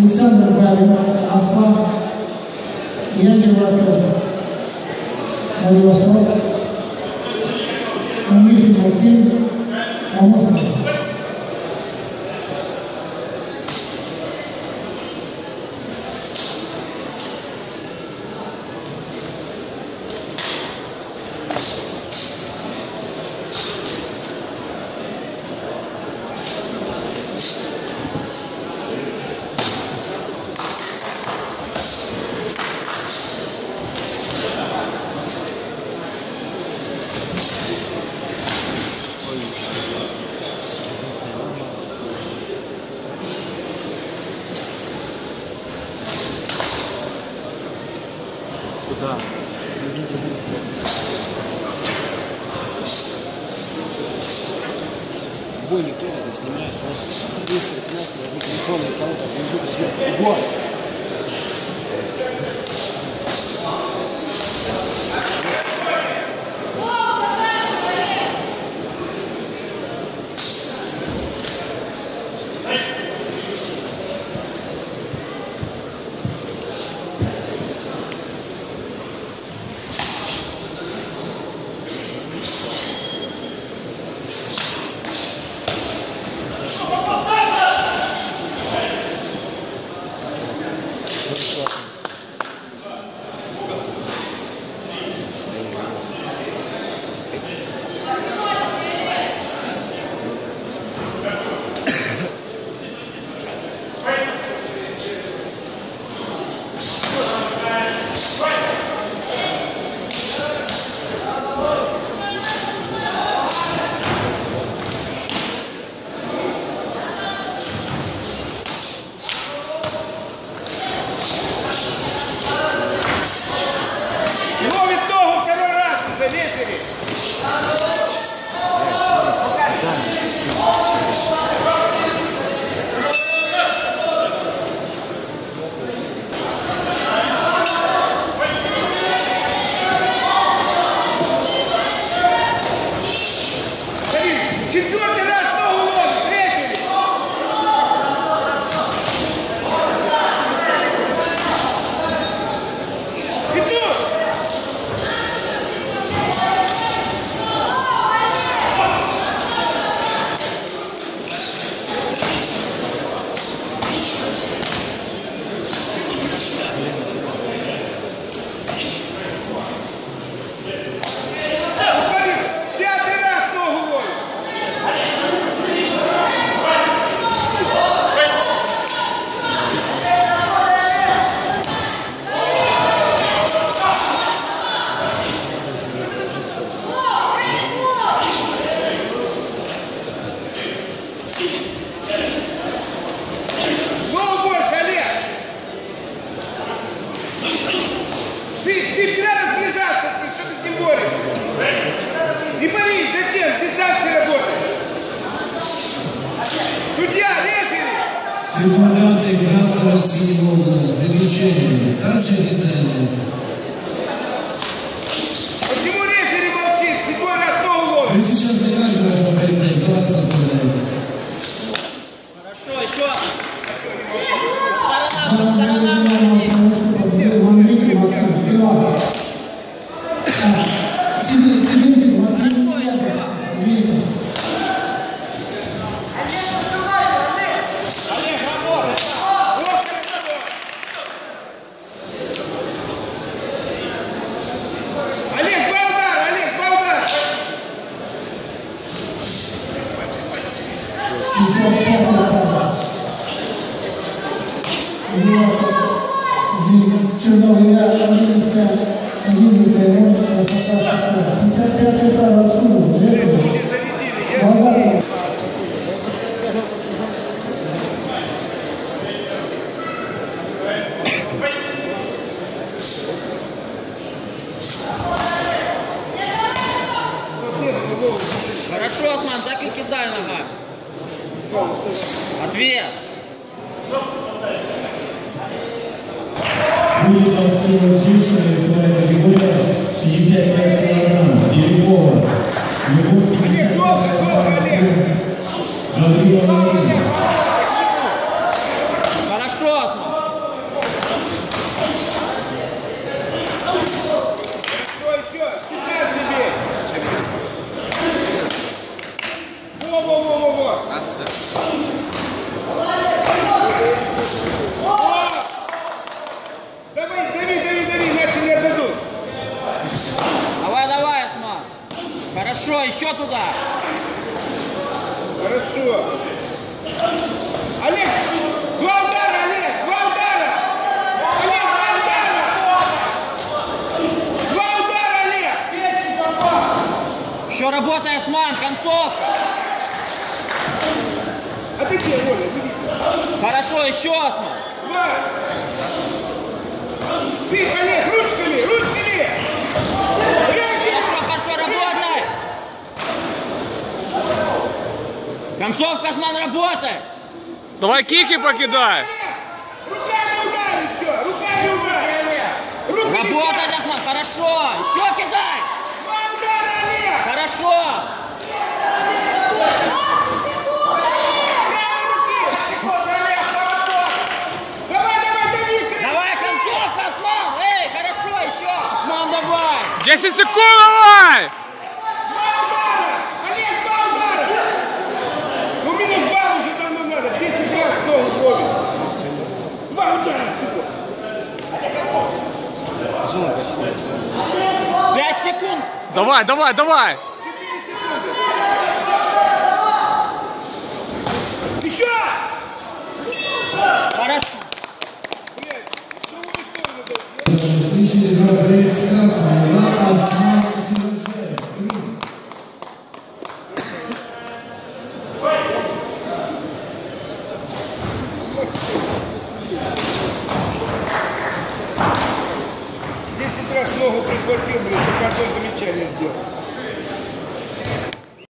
Александр Галин, Аслан, Янчев, Владивосток, Мухин Максим, Амурский. Да. Бой никто не снимает. Быстро, просто возьми телефон и кого-то внизу сверху. Бой! Четвертый раз ногу ловит, третий. Иду. Не надо сближаться с ним, что ты с ним борешься. Не борись, зачем? Дистанция работает. Судья, рефери! Секунданты Красного Синего заключение. Дальше официально. Почему рефери молчит? Седьмой раз ногу ловит. Вы сейчас не каждый наш полицей, за вас поздравляю. Хорошо, еще. Хорошо, Осман, так и кидай ногами. Ответ. Будет сильнейшая своя категория 65 килограмм. Белякова. Олег, долго, Олег. Хорошо, Осман. Давай, дави, иначе не отдадут. Давай, Осман. Хорошо, еще туда. Хорошо. Олег, два удара, Олег, два удара. Олег, два удара, Олег. Еще работай, Осман, концовка. А ты где, Оля, не видно? Хорошо, еще, Осман. Два. Сыпь, Олег, ручками, ручками. Хорошо, работай. Концовка, Осман, работай. Давай кики покидай. Руками ударь еще, руками ударь. Руками Работай, Осман, хорошо. Еще кидай. два удара, Олег. Хорошо. Давай, концовка, Осман. Эй, хорошо, еще. Осман, давай. 10 секунд, давай! Олег, два удара! Ну, минус балл уже давно надо. 10 раз ногу ловит. Два удара всего. 5 секунд. Давай! Еще! Хорошо. Следующий борец красного Осман Сиражаев. 10 раз ногу прихватил, блин, только одно замечание сделал.